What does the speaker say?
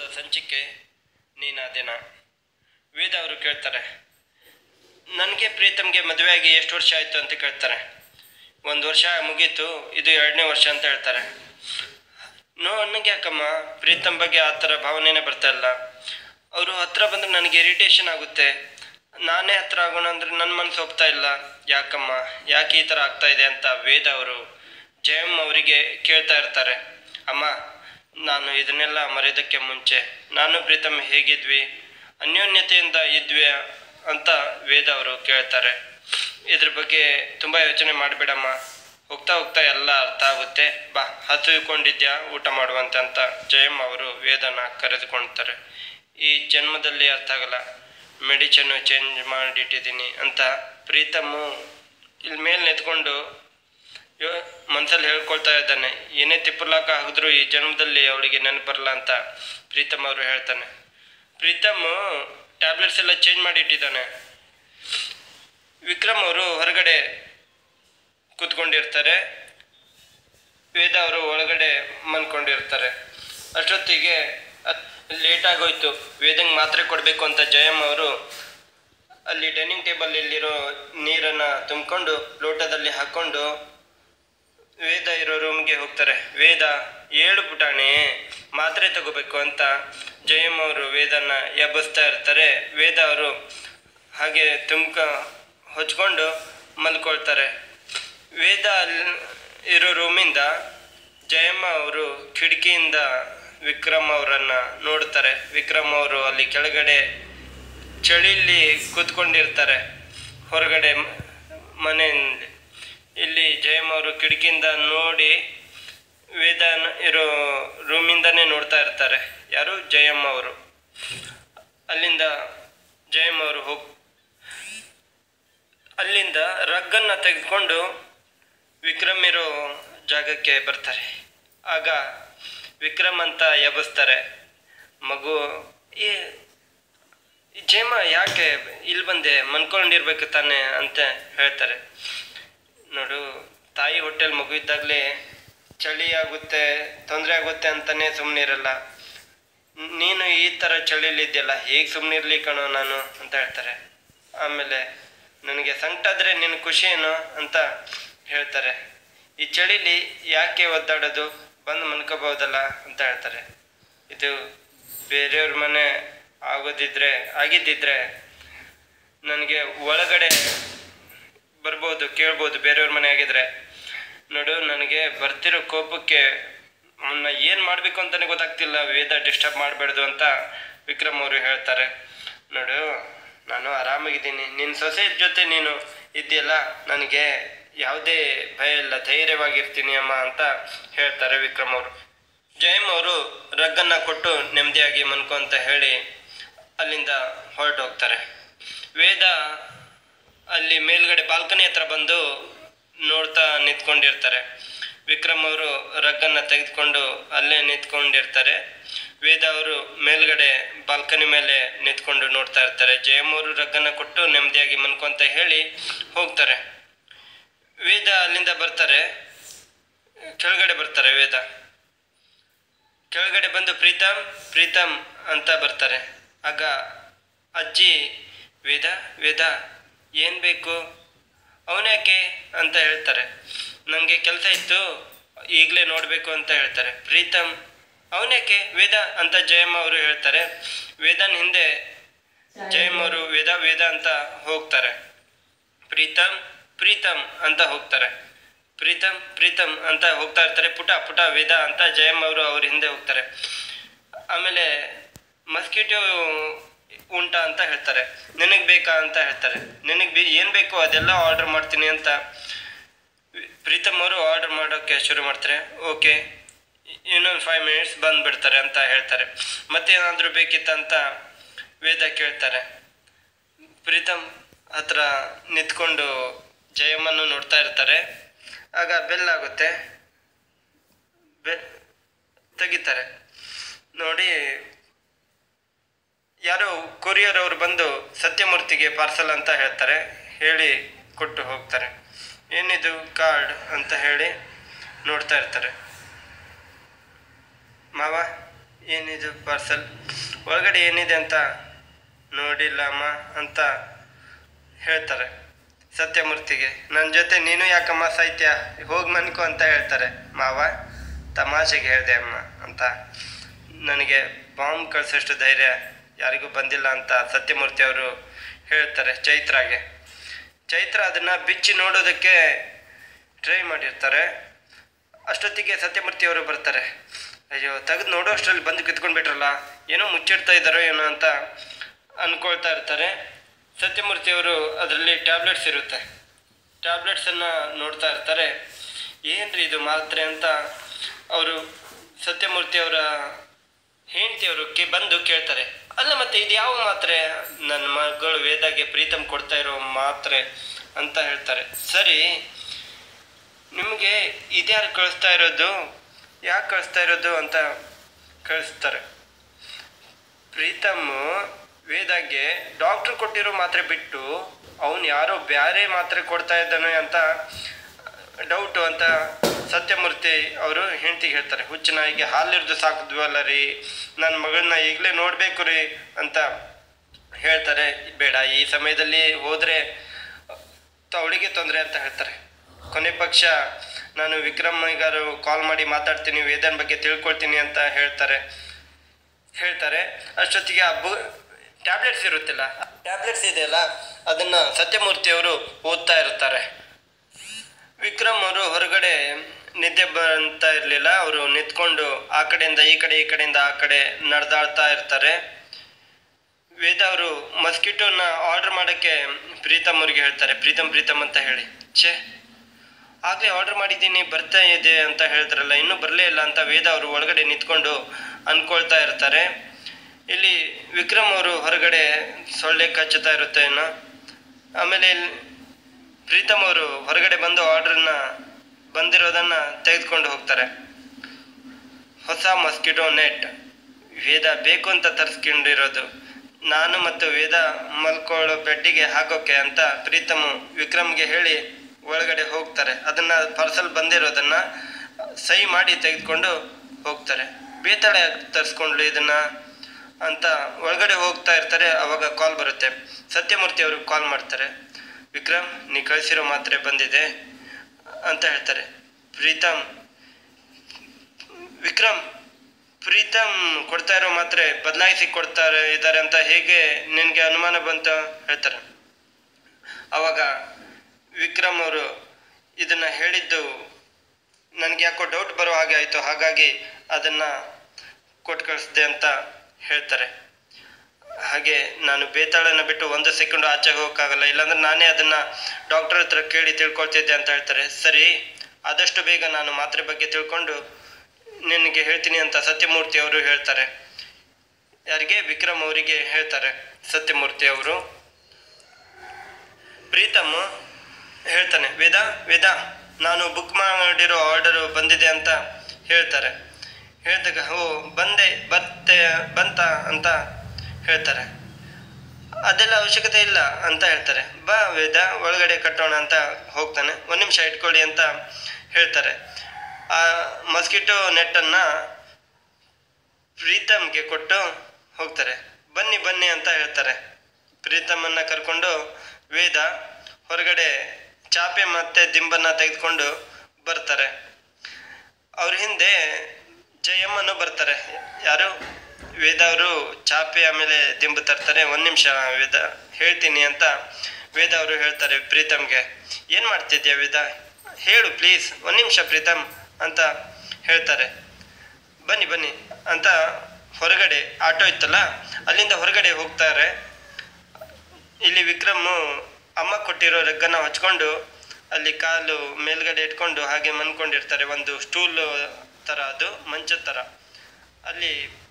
ಸಂಚಿಕೆ ನೀನಾದೇನಾ. ವೇದ ಅವರು ಕೇಳ್ತಾರೆ, ನನಗೆ ಪ್ರೀತಮ್ಗೆ ಮದುವೆಯಾಗಿ ಎಷ್ಟು ವರ್ಷ ಆಯಿತು ಅಂತ ಕೇಳ್ತಾರೆ. 1 ವರ್ಷ ಮುಗೀತು, ಇದು 2ನೇ ವರ್ಷ ಅಂತ ಹೇಳ್ತಾರೆ. ನನಗೆ ಯಾಕಮ್ಮ ಪ್ರೀತಮ್ ಬಗ್ಗೆ ಆ ಥರ ಭಾವನೆನೇ ಬರ್ತಾ ಇಲ್ಲ. ಅವರು ಹತ್ರ ಬಂದರೆ ನನಗೆ ಇರಿಟೇಷನ್ ಆಗುತ್ತೆ. ನಾನೇ ಹತ್ರ ಆಗೋಣ ಅಂದರೆ ನನ್ನ ಮನಸ್ಸು ಒಪ್ತಾ ಇಲ್ಲ. ಯಾಕಮ್ಮ, ಯಾಕೆ ಈ ಥರ ಆಗ್ತಾ ಇದೆ ಅಂತ ವೇದ ಅವರು ಜಯಮ್ಮ ಅವರಿಗೆ ಕೇಳ್ತಾ ಇರ್ತಾರೆ. ಅಮ್ಮ, ನಾನು ಇದನ್ನೆಲ್ಲ ಮರೆಯೋದಕ್ಕೆ ಮುಂಚೆ ನಾನು ಪ್ರೀತಮ್ ಹೇಗಿದ್ವಿ, ಅನ್ಯೋನ್ಯತೆಯಿಂದ ಇದ್ವಿ ಅಂತ ವೇದ ಅವರು ಕೇಳ್ತಾರೆ. ಇದ್ರ ಬಗ್ಗೆ ತುಂಬ ಯೋಚನೆ ಮಾಡಬೇಡಮ್ಮ, ಹೋಗ್ತಾ ಹೋಗ್ತಾ ಎಲ್ಲ ಅರ್ಥ ಆಗುತ್ತೆ, ಬಾ ಹಸಿದುಕೊಂಡಿದ್ಯಾ ಊಟ ಮಾಡುವಂತೆ ಅಂತ ಜಯಮ್ಮ ಅವರು ವೇದನ ಕರೆದುಕೊಳ್ತಾರೆ. ಈ ಜನ್ಮದಲ್ಲಿ ಅರ್ಥ ಆಗಲ್ಲ, ಮೆಡಿಸನ್ನು ಚೇಂಜ್ ಮಾಡಿಟ್ಟಿದ್ದೀನಿ ಅಂತ ಪ್ರೀತಮ್ಮು ಇಲ್ಲಿ ಮೇಲೆ ನಿಂತ್ಕೊಂಡು ಮನಸ್ಸಲ್ಲಿ ಹೇಳ್ಕೊಳ್ತಾ ಇದ್ದಾನೆ. ಏನೇ ತಿಪ್ಪಲಾಕ ಹಾಕಿದ್ರು ಈ ಜನ್ಮದಲ್ಲಿ ಅವಳಿಗೆ ನೆನಪು ಬರಲ್ಲ ಅಂತ ಪ್ರೀತಮ್ ಅವರು ಹೇಳ್ತಾನೆ. ಪ್ರೀತಮ್ ಟ್ಯಾಬ್ಲೆಟ್ಸ್ ಎಲ್ಲ ಚೇಂಜ್ ಮಾಡಿ ಇಟ್ಟಿದ್ದಾನೆ. ವಿಕ್ರಮ್ ಅವರು ಹೊರಗಡೆ ಕೂತ್ಕೊಂಡಿರ್ತಾರೆ, ವೇದ ಅವರು ಒಳಗಡೆ ಮನ್ಕೊಂಡಿರ್ತಾರೆ. ಅಷ್ಟೊತ್ತಿಗೆ ಲೇಟ್ ಆಗೋಯ್ತು. ವೇದಂಗೆ ಮಾತ್ರೆ ಕೊಡಬೇಕು ಅಂತ ಜಯಮ್ಮ ಅವರು ಅಲ್ಲಿ ಡೈನಿಂಗ್ ಟೇಬಲಲ್ಲಿರೋ ನೀರನ್ನು ತುಂಬಿಕೊಂಡು ಲೋಟದಲ್ಲಿ ಹಾಕ್ಕೊಂಡು ವೇದ ಇರೋ ರೂಮ್ಗೆ ಹೋಗ್ತಾರೆ. ವೇದ, ಏಳು ಪುಟಾಣಿ, ಮಾತ್ರೆ ತಗೋಬೇಕು ಅಂತ ಜಯಮ್ಮ ಅವರು ವೇದನ ಎಬ್ಬಿಸ್ತಾ ಇರ್ತಾರೆ. ವೇದ ಅವರು ಹಾಗೆ ಹೊಚ್ಕೊಂಡು ಮಲ್ಕೊಳ್ತಾರೆ. ವೇದ ಅಲ್ಲಿ ಇರೋ ರೂಮಿಂದ ಜಯಮ್ಮ ಅವರು ಕಿಟಕಿಯಿಂದ ವಿಕ್ರಮ್ ಅವರನ್ನು ನೋಡ್ತಾರೆ. ವಿಕ್ರಮ್ ಅವರು ಅಲ್ಲಿ ಕೆಳಗಡೆ ಚಳಿಲಿ ಕೂತ್ಕೊಂಡಿರ್ತಾರೆ ಹೊರಗಡೆ ಮನೆಯಲ್ಲಿ. ಇಲ್ಲಿ ಜಯಮ್ಮ ಅವರು ಕಿಟಕಿಯಿಂದ ನೋಡಿ ವೇದ ಇರೋ ರೂಮಿಂದನೇ ನೋಡ್ತಾ ಇರ್ತಾರೆ. ಯಾರು? ಜಯಮ್ಮ ಅವರು. ಅಲ್ಲಿಂದ ಜಯಮ್ಮ ಅವರು ಅಲ್ಲಿಂದ ರಗ್ಗನ್ನು ತೆಗೆದುಕೊಂಡು ವಿಕ್ರಮ್ ಇರೋ ಜಾಗಕ್ಕೆ ಬರ್ತಾರೆ. ಆಗ ವಿಕ್ರಮ್ ಅಂತ ಎಬ್ಬಿಸ್ತಾರೆ. ಮಗು, ಈ ಜಯಮ್ಮ ಯಾಕೆ ಇಲ್ಲಿ ಬಂದೆ, ಮನ್ಕೊಂಡಿರ್ಬೇಕು ತಾನೆ ಅಂತ ಹೇಳ್ತಾರೆ. ನೋಡು, ತಾಯಿ ಹೊಟ್ಟೆಲಿ ಮಗು ಇದ್ದಾಗಲೇ ಚಳಿ ಆಗುತ್ತೆ, ತೊಂದರೆ ಆಗುತ್ತೆ ಅಂತಲೇ ಸುಮ್ಮನೆ ಇರಲ್ಲ. ನೀನು ಈ ಥರ ಚಳಿಲಿದ್ಯಲ್ಲ, ಹೇಗೆ ಸುಮ್ಮನೆ ಇರಲಿ ಕಣೋ ನಾನು ಅಂತ ಹೇಳ್ತಾರೆ. ಆಮೇಲೆ ನನಗೆ ಸಂಕಟ ಆದರೆ ನಿನ್ನ ಖುಷಿ ಏನೋ ಅಂತ ಹೇಳ್ತಾರೆ. ಈ ಚಳಿಲಿ ಯಾಕೆ ಒದ್ದಾಡೋದು, ಬಂದು ಮನ್ಕೋಬಹುದಲ್ಲ ಅಂತ ಹೇಳ್ತಾರೆ. ಇದು ಬೇರೆಯವ್ರ ಮನೆ ಆಗಿದ್ದಿದ್ರೆ ನನಗೆ ಒಳಗಡೆ ಬರ್ಬೋದು, ಕೇಳ್ಬೋದು ಬೇರೆಯವ್ರ ಮನೆ ಆಗಿದ್ರೆ. ನೋಡು, ನನಗೆ ಬರ್ತಿರೋ ಕೋಪಕ್ಕೆ ಅವನ್ನ ಏನು ಮಾಡಬೇಕು ಅಂತಲೇ ಗೊತ್ತಾಗ್ತಿಲ್ಲ. ವೇದ ಡಿಸ್ಟರ್ಬ್ ಮಾಡಬೇಡ್ದು ಅಂತ ವಿಕ್ರಮ್ ಅವರು ಹೇಳ್ತಾರೆ. ನೋಡು, ನಾನು ಆರಾಮಾಗಿದ್ದೀನಿ, ನಿನ್ನ ಸೊಸೆ ಜೊತೆ ನೀನು ಇದೆಯಲ್ಲ, ನನಗೆ ಯಾವುದೇ ಭಯ ಇಲ್ಲ, ಧೈರ್ಯವಾಗಿರ್ತೀನಿ ಅಮ್ಮ ಅಂತ ಹೇಳ್ತಾರೆ ವಿಕ್ರಮ್ ಅವರು. ಜಯಮ್ಮ ಅವರು ರಗ್ಗನ್ನು ಕೊಟ್ಟು ನೆಮ್ಮದಿಯಾಗಿ ಮನ್ಕೊ ಅಂತ ಹೇಳಿ ಅಲ್ಲಿಂದ ಹೊರಟು ಹೋಗ್ತಾರೆ. ವೇದ ಅಲ್ಲಿ ಮೇಲ್ಗಡೆ ಬಾಲ್ಕನಿ ಹತ್ರ ಬಂದು ನೋಡ್ತಾ ನಿಂತ್ಕೊಂಡಿರ್ತಾರೆ. ವಿಕ್ರಮ್ ಅವರು ರಗ್ಗನ್ನು ತೆಗೆದುಕೊಂಡು ಅಲ್ಲೇ ನಿಂತ್ಕೊಂಡಿರ್ತಾರೆ. ವೇದ ಅವರು ಮೇಲ್ಗಡೆ ಬಾಲ್ಕನಿ ಮೇಲೆ ನಿಂತ್ಕೊಂಡು ನೋಡ್ತಾ ಇರ್ತಾರೆ. ಜಯಮ್ಮ ಅವರು ರಗ್ಗನ್ನು ಕೊಟ್ಟು ನೆಮ್ಮದಿಯಾಗಿ ಮನ್ಕೊಂತ ಹೇಳಿ ಹೋಗ್ತಾರೆ. ವೇದ ಅಲ್ಲಿಂದ ಬರ್ತಾರೆ, ಕೆಳಗಡೆ ಬರ್ತಾರೆ. ವೇದ ಕೆಳಗಡೆ ಬಂದು ಪ್ರೀತಮ್ ಅಂತ ಬರ್ತಾರೆ. ಆಗ ಅಜ್ಜಿ ವೇದ ಏನು ಬೇಕು, ಅವನ್ಯಾಕೆ ಅಂತ ಹೇಳ್ತಾರೆ. ನನಗೆ ಕೆಲಸ ಇತ್ತು, ಈಗಲೇ ನೋಡಬೇಕು ಅಂತ ಹೇಳ್ತಾರೆ. ಪ್ರೀತಮ್, ಅವನ್ಯಾಕೆ ವೇದ ಅಂತ ಜಯಮ್ಮ ಅವರು ಹೇಳ್ತಾರೆ. ವೇದನ ಹಿಂದೆ ಜಯಮ್ಮ ಅವರು ವೇದ ಅಂತ ಹೋಗ್ತಾರೆ. ಪ್ರೀತಮ್ ಅಂತ ಹೋಗ್ತಾರೆ. ಪ್ರೀತಮ್ ಅಂತ ಹೋಗ್ತಾ ಇರ್ತಾರೆ. ಪುಟ ವೇದ ಅಂತ ಜಯಮ್ಮ ಅವರು ಅವ್ರ ಹಿಂದೆ ಹೋಗ್ತಾರೆ. ಆಮೇಲೆ ಮಸ್ಕಿಟೋ ಉಂಟಾ ಅಂತ ಹೇಳ್ತಾರೆ. ನಿನಗೆ ಬೇಕಾ ಅಂತ ಹೇಳ್ತಾರೆ. ನಿನಗೆ ಏನು ಬೇಕೋ ಅದೆಲ್ಲ ಆರ್ಡರ್ ಮಾಡ್ತೀನಿ ಅಂತ ಪ್ರೀತಮ್ ಅವರು ಆರ್ಡರ್ ಮಾಡೋಕ್ಕೆ ಶುರು ಮಾಡ್ತಾರೆ. ಓಕೆ, ಇನ್ನೊಂದು 5 ಮಿನಿಟ್ಸ್ ಬಂದುಬಿಡ್ತಾರೆ ಅಂತ ಹೇಳ್ತಾರೆ. ಮತ್ತೇನಾದರೂ ಬೇಕಿತ್ತಂತ ವೇದ ಕೇಳ್ತಾರೆ. ಪ್ರೀತಮ್ ಹತ್ರ ನಿಂತ್ಕೊಂಡು ಜಯಮ್ಮನ್ನು ನೋಡ್ತಾ ಇರ್ತಾರೆ. ಆಗ ಬೆಲ್ ಆಗುತ್ತೆ, ತೆಗಿತಾರೆ. ನೋಡಿ, ಯಾರೋ ಕೊರಿಯರ್ ಅವರು ಬಂದು ಸತ್ಯಮೂರ್ತಿಗೆ ಪಾರ್ಸಲ್ ಅಂತ ಹೇಳ್ತಾರೆ. ಹೇಳಿ ಕೊಟ್ಟು ಹೋಗ್ತಾರೆ. ಏನಿದು ಕಾರ್ಡ್ ಅಂತ ಹೇಳಿ ನೋಡ್ತಾ ಇರ್ತಾರೆ. ಮಾವ, ಏನಿದು ಪಾರ್ಸಲ್, ಒಳಗಡೆ ಏನಿದೆ ಅಂತ ನೋಡಿಲ್ಲ ಅಮ್ಮ ಅಂತ ಹೇಳ್ತಾರೆ ಸತ್ಯಮೂರ್ತಿಗೆ. ನನ್ನ ಜೊತೆ ನೀನು ಯಾಕಮ್ಮ ಸಾಯ್ತ್ಯ, ಹೋಗಿ ಮನ್ಕೋ ಅಂತ ಹೇಳ್ತಾರೆ. ಮಾವ ತಮಾಷೆಗೆ ಹೇಳಿದೆ ಅಮ್ಮ ಅಂತ. ನನಗೆ ಬಾಂಬ್ ಕಳಿಸೋಷ್ಟು ಧೈರ್ಯ ಯಾರಿಗೂ ಬಂದಿಲ್ಲ ಅಂತ ಸತ್ಯಮೂರ್ತಿ ಅವರು ಹೇಳ್ತಾರೆ ಚೈತ್ರಾಗೆ. ಚೈತ್ರ ಅದನ್ನು ಬಿಚ್ಚಿ ನೋಡೋದಕ್ಕೆ ಟ್ರೈ ಮಾಡಿರ್ತಾರೆ. ಅಷ್ಟೊತ್ತಿಗೆ ಸತ್ಯಮೂರ್ತಿ ಅವರು ಬರ್ತಾರೆ. ಅಯ್ಯೋ, ತೆಗೆದು ನೋಡೋ ಅಷ್ಟರಲ್ಲಿ ಬಂದು ಕಿತ್ಕೊಂಡ್ಬಿಟ್ರಲ್ಲ, ಏನೋ ಮುಚ್ಚಿಡ್ತಾ ಇದ್ದಾರೋ ಏನೋ ಅಂತ ಅಂದ್ಕೊಳ್ತಾ ಇರ್ತಾರೆ. ಸತ್ಯಮೂರ್ತಿಯವರು ಅದರಲ್ಲಿ ಟ್ಯಾಬ್ಲೆಟ್ಸ್ ಇರುತ್ತೆ, ಟ್ಯಾಬ್ಲೆಟ್ಸನ್ನು ನೋಡ್ತಾ ಇರ್ತಾರೆ. ಏನ್ರಿ ಇದು ಮಾತ್ರೆ ಅಂತ ಅವರು ಸತ್ಯಮೂರ್ತಿಯವರ ಹೆಂಡತಿಯವರು ಬಂದು ಕೇಳ್ತಾರೆ. ಅಲ್ಲ ಮತ್ತೆ ಇದು ಯಾವ ಮಾತ್ರೆ? ನನ್ನ ಮಗಳು ವೇದಾಗೆ ಪ್ರೀತಮ್ ಕೊಡ್ತಾ ಇರೋ ಮಾತ್ರೆ ಅಂತ ಹೇಳ್ತಾರೆ. ಸರಿ, ನಿಮಗೆ ಇದ್ಯಾರು ಕಳಿಸ್ತಾ ಇರೋದು, ಯಾಕೆ ಕಳಿಸ್ತಾ ಇರೋದು ಅಂತ ಕಳಿಸ್ತಾರೆ. ಪ್ರೀತಮ್ ವೇದಾಗೆ ಡಾಕ್ಟ್ರು ಕೊಟ್ಟಿರೋ ಮಾತ್ರೆ ಬಿಟ್ಟು ಅವನು ಯಾರೋ ಬೇರೆ ಮಾತ್ರೆ ಕೊಡ್ತಾ ಇದ್ದಾನೆ ಅಂತ ಡೌಟು ಅಂತ ಸತ್ಯಮೂರ್ತಿ ಅವರು ಹೆಂಡತಿಗೆ ಹೇಳ್ತಾರೆ. ಹುಚ್ಚು ನಾಯಿಗೆ ಹಾಲಿರ್ದು ಸಾಕಿದ್ವಲ್ಲ ರೀ, ನನ್ನ ಮಗಳನ್ನ ಈಗಲೇ ನೋಡಬೇಕು ರೀ ಅಂತ ಹೇಳ್ತಾರೆ. ಬೇಡ, ಈ ಸಮಯದಲ್ಲಿ ಹೋದರೆ ಅವಳಿಗೆ ತೊಂದರೆ ಅಂತ ಹೇಳ್ತಾರೆ. ಕೊನೆ ಪಕ್ಷ ನಾನು ವಿಕ್ರಮ್ಗಾರು ಕಾಲ್ ಮಾಡಿ ಮಾತಾಡ್ತೀನಿ, ವೇದನ ಬಗ್ಗೆ ತಿಳ್ಕೊಳ್ತೀನಿ ಅಂತ ಹೇಳ್ತಾರೆ. ಅಷ್ಟೊತ್ತಿಗೆ ಟ್ಯಾಬ್ಲೆಟ್ಸ್ ಇರುತ್ತಿಲ್ಲ, ಟ್ಯಾಬ್ಲೆಟ್ಸ್ ಇದೆಯಲ್ಲ ಅದನ್ನು ಸತ್ಯಮೂರ್ತಿಯವರು ಓದ್ತಾ ಇರ್ತಾರೆ. ವಿಕ್ರಮ್ ಅವರು ಹೊರಗಡೆ ನಿದ್ದೆ ಬರ್ತಾ ಇರಲಿಲ್ಲ. ಅವರು ನಿಂತ್ಕೊಂಡು ಆ ಕಡೆಯಿಂದ ಈ ಕಡೆ, ಈ ಕಡೆಯಿಂದ ಆ ಕಡೆ ನಡೆದಾಡ್ತಾ ಇರ್ತಾರೆ. ವೇದ ಅವರು ಮಸ್ಕಿಟೋನ ಆರ್ಡರ್ ಮಾಡೋಕ್ಕೆ ಪ್ರೀತಮ್ ಅವ್ರಿಗೆ ಹೇಳ್ತಾರೆ. ಪ್ರೀತಮ್ ಅಂತ ಹೇಳಿ, ಆಗಲೇ ಆರ್ಡರ್ ಮಾಡಿದ್ದೀನಿ, ಬರ್ತಾ ಇದೆ ಅಂತ ಹೇಳಿದ್ರಲ್ಲ, ಇನ್ನೂ ಬರಲೇ ಇಲ್ಲ ಅಂತ ವೇದ ಅವರು ಒಳಗಡೆ ನಿಂತ್ಕೊಂಡು ಅಂದ್ಕೊಳ್ತಾ ಇರ್ತಾರೆ. ಇಲ್ಲಿ ವಿಕ್ರಮ್ ಅವರು ಹೊರಗಡೆ ಸೊಳ್ಳೆ ಕಚ್ಚುತ್ತಾ ಇರುತ್ತೆ ಏನೋ. ಆಮೇಲೆ ಪ್ರೀತಮ್ ಅವರು ಹೊರಗಡೆ ಬಂದು ಆರ್ಡ್ರನ್ನ ಬಂದಿರೋದನ್ನು ತೆಗೆದುಕೊಂಡು ಹೋಗ್ತಾರೆ. ಹೊಸ ಮಸ್ಕಿಟೋ ನೆಟ್ ವೇದ ಬೇಕು ಅಂತ ತರಿಸ್ಕೊಂಡಿರೋದು, ನಾನು ಮತ್ತು ವೇದ ಮಲ್ಕೊಳ್ಳೋ ಬೆಡ್ಡಿಗೆ ಹಾಕೋಕೆ ಅಂತ ಪ್ರೀತಮ್ ವಿಕ್ರಮ್ಗೆ ಹೇಳಿ ಒಳಗಡೆ ಹೋಗ್ತಾರೆ. ಅದನ್ನು ಪಾರ್ಸಲ್ ಬಂದಿರೋದನ್ನು ಸಹಿ ಮಾಡಿ ತೆಗೆದುಕೊಂಡು ಹೋಗ್ತಾರೆ. ಬೇತಾಳೆ ತರಿಸ್ಕೊಂಡ್ಲು ಇದನ್ನು ಅಂತ ಒಳಗಡೆ ಹೋಗ್ತಾ ಇರ್ತಾರೆ. ಆವಾಗ ಕಾಲ್ ಬರುತ್ತೆ. ಸತ್ಯಮೂರ್ತಿ ಅವರು ಕಾಲ್ ಮಾಡ್ತಾರೆ. ವಿಕ್ರಮ್, ನೀ ಕಳಿಸಿರೋ ಮಾತ್ರೆ ಬಂದಿದೆ ಅಂತ ಹೇಳ್ತಾರೆ. ಪ್ರೀತಮ್ ಕೊಡ್ತಾ ಇರೋ ಮಾತ್ರೆ ಬದಲಾಯಿಸಿ ಇದ್ದಾರೆ ಅಂತ ಹೇಗೆ ನಿನಗೆ ಅನುಮಾನ ಬಂತು ಹೇಳ್ತಾರೆ. ಆವಾಗ ವಿಕ್ರಮ್ ಅವರು ಇದನ್ನು ಹೇಳಿದ್ದು ನನಗೆ ಯಾಕೋ ಡೌಟ್ ಬರೋ ಹಾಗೆ ಆಯಿತು, ಹಾಗಾಗಿ ಅದನ್ನು ಕೊಟ್ಟು ಕಳಿಸ್ದೆ ಅಂತ ಹೇಳ್ತಾರೆ. ಹಾಗೆ ನಾನು ಬೇತಾಳನ್ನು ಬಿಟ್ಟು 1 ಸೆಕೆಂಡು ಆಚೆಗೆ ಹೋಗೋಕ್ಕಾಗಲ್ಲ, ಇಲ್ಲಾಂದ್ರೆ ನಾನೇ ಅದನ್ನು ಡಾಕ್ಟರ್ ಹತ್ರ ಕೇಳಿ ತಿಳ್ಕೊಳ್ತಿದ್ದೆ ಅಂತ ಹೇಳ್ತಾರೆ. ಸರಿ, ಆದಷ್ಟು ಬೇಗ ನಾನು ಮಾತ್ರೆ ಬಗ್ಗೆ ತಿಳ್ಕೊಂಡು ನಿನಗೆ ಹೇಳ್ತೀನಿ ಅಂತ ಸತ್ಯಮೂರ್ತಿ ಅವರು ಹೇಳ್ತಾರೆ. ಯಾರಿಗೆ? ವಿಕ್ರಮ್ ಅವರಿಗೆ ಹೇಳ್ತಾರೆ ಸತ್ಯಮೂರ್ತಿ ಅವರು. ಪ್ರೀತಮ್ ಹೇಳ್ತಾನೆ, ವೇದ ನಾನು ಬುಕ್ ಮಾಡಿರೋ ಆರ್ಡರು ಬಂದಿದೆ ಅಂತ ಹೇಳ್ತಾರೆ. ಹೇಳಿದಾಗ ಬಂತ ಅಂತ ಹೇಳ್ತಾರೆ. ಅದೆಲ್ಲ ಅವಶ್ಯಕತೆ ಇಲ್ಲ ಅಂತ ಹೇಳ್ತಾರೆ. ಬಾ ವೇದ, ಒಳಗಡೆ ಕಟ್ಟೋಣ ಅಂತ ಹೋಗ್ತಾನೆ. 1 ನಿಮಿಷ ಇಟ್ಕೊಳ್ಳಿ ಅಂತ ಹೇಳ್ತಾರೆ. ಆ ಮಸ್ಕಿಟೋ ನೆಟ್ಟನ್ನು ಪ್ರೀತಮ್ಗೆ ಕೊಟ್ಟು ಹೋಗ್ತಾರೆ. ಬನ್ನಿ ಅಂತ ಹೇಳ್ತಾರೆ. ಪ್ರೀತಮನ್ನು ಕರ್ಕೊಂಡು ವೇದ ಹೊರಗಡೆ ಚಾಪೆ ಮತ್ತು ದಿಂಬನ್ನು ತೆಗೆದುಕೊಂಡು ಬರ್ತಾರೆ. ಅವ್ರ ಹಿಂದೆ ಜಯಮ್ಮನು ಬರ್ತಾರೆ. ಯಾರು? ವೇದ ಅವರು ಚಾಪೆ ಆಮೇಲೆ ದಿಂಬು ತರ್ತಾರೆ. 1 ನಿಮಿಷ ವೇದ, ಹೇಳ್ತೀನಿ ಅಂತ ವೇದ ಅವರು ಹೇಳ್ತಾರೆ ಪ್ರೀತಮ್ಗೆ. ಏನು ಮಾಡ್ತಿದ್ಯಾ ವೇದ, ಹೇಳು ಪ್ಲೀಸ್, 1 ನಿಮಿಷ ಪ್ರೀತಮ್ ಅಂತ ಹೇಳ್ತಾರೆ. ಬನ್ನಿ ಅಂತ ಹೊರಗಡೆ ಆಟೋ ಇತ್ತಲ್ಲ ಅಲ್ಲಿಂದ ಹೊರಗಡೆ ಹೋಗ್ತಾರೆ. ಇಲ್ಲಿ ವಿಕ್ರಮ್ ಅಮ್ಮ ಕೊಟ್ಟಿರೋ ರಗ್ಗನ್ನು ಹೊಚ್ಕೊಂಡು ಅಲ್ಲಿ ಕಾಲು ಮೇಲ್ಗಡೆ ಇಟ್ಕೊಂಡು ಹಾಗೆ ಮನ್ಕೊಂಡಿರ್ತಾರೆ. ಒಂದು ಸ್ಟೂಲ್ ಥರ, ಅದು ಮಂಚದ ಥರ. ಅಲ್ಲಿ